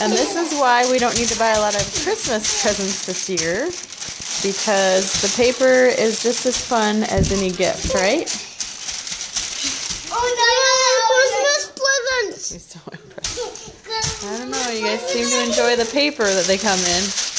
And this is why we don't need to buy a lot of Christmas presents this year, because the paper is just as fun as any gift, right? Oh, Christmas presents! He's so impressed. I don't know, you guys seem to enjoy the paper that they come in.